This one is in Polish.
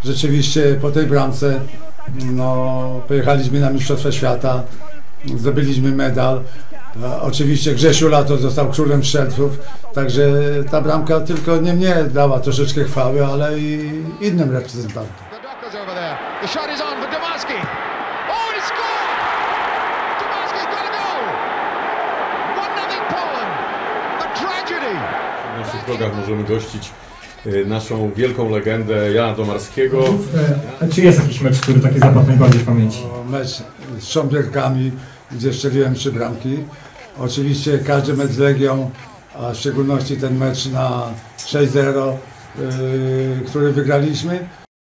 rzeczywiście po tej bramce no, pojechaliśmy na Mistrzostwa Świata, zdobyliśmy medal. Oczywiście Grzesiu Lato został królem strzelców, także ta bramka tylko nie mnie dała troszeczkę chwały, ale i innym reprezentantom. W naszych drogach możemy gościć naszą wielką legendę Jana Domarskiego. A czy jest jakiś mecz, który taki zapadł najbardziej w pamięci? Mecz z Sząbierkami, gdzie strzeliłem 3 bramki. Oczywiście każdy mecz z Legią, a w szczególności ten mecz na 6-0, który wygraliśmy.